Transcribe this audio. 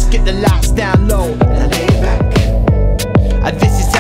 Just get the lights down low and I lay back. This is